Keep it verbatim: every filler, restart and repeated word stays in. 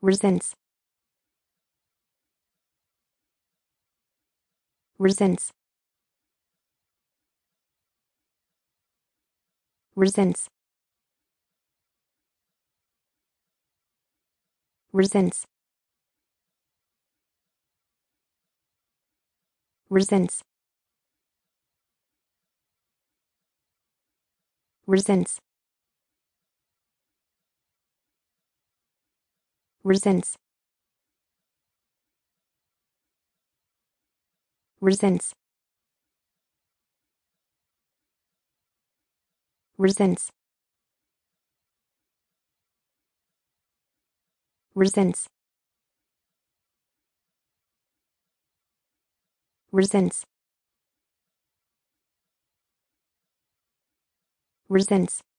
Resents. Resents. Resents. Resents. Resents. Resents. Resents. Resents. Resents. Resents. Resents. Resents.